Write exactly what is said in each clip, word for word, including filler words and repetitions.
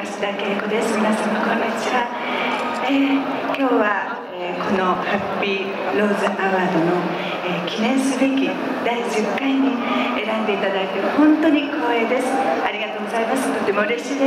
増田恵子です。皆様こんにちは。えー、今日は、えー、このハッピーローズアワードの、えー、記念すべきだいじゅっかいに選んでいただいて本当に光栄です。ありがとうございます。とても嬉しいです。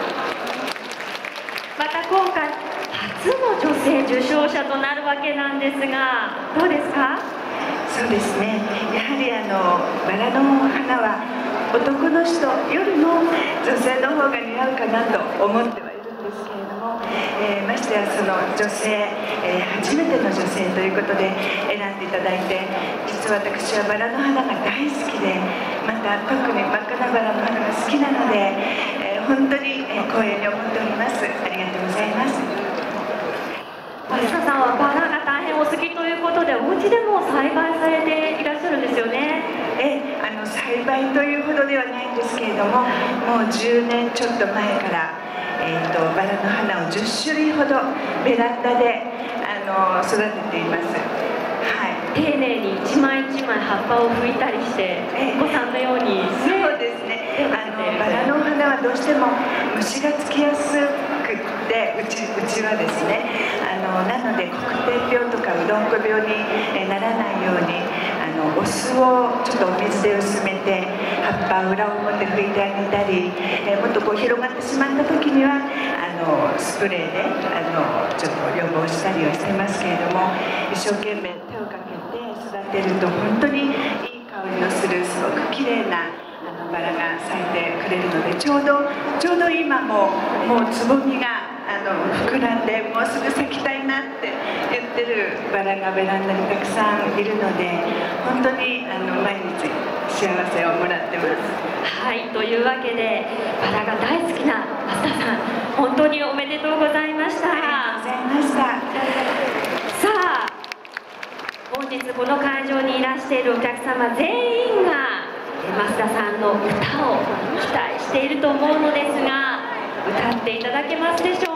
また今回初の女性受賞者となるわけなんですが、どうですか？ そうですね、やはりあのバラの花は男の人よりも女性の方が似合うかなと思ってはいるんですけれども、えー、ましてやその女性、えー、初めての女性ということで選んでいただいて、実は私はバラの花が大好きで、また特に真っ赤なバラの花が好きなので、えー、本当に光栄に思っております。ありがとうございます。 増田さんはバラが大変お好きということで、お家でも栽培されていらっしゃるんですよね。 えあの栽培というほどではないんですけれども、もうじゅうねんちょっと前から、えー、とバラの花をじゅっしゅるいほどベランダであの育てています。はい、 丁寧に一枚一枚葉っぱを拭いたりして、 えお子さんのように、 そうですね、あのバラの花はどうしても虫がつきやすくってうち、うちはですね、あのなので黒点病とかうどんこ病にならないように、あのお酢をちょっとお水で薄めて葉っぱ裏表拭いてあげたり、えもっとこう広がってしまった時にはあのスプレーであのちょっと予防したりはしてますけれども、一生懸命手をかけて育てると本当にいい香りのするすごく綺麗なあのバラが咲いてくれるので、ちょうどちょうど今ももうつぼみがあの膨らんでもうすぐ咲きたいなって言ってるバラがベランダにたくさんいるので、本当にあの毎日幸せをもらってます。 はい、というわけでバラが大好きな増田さん、本当におめでとうございました。 ありがとうございました。 さあ、本日この会場にいらしているお客様全員が増田さんの歌を期待していると思うのですが、歌っていただけますでしょうか？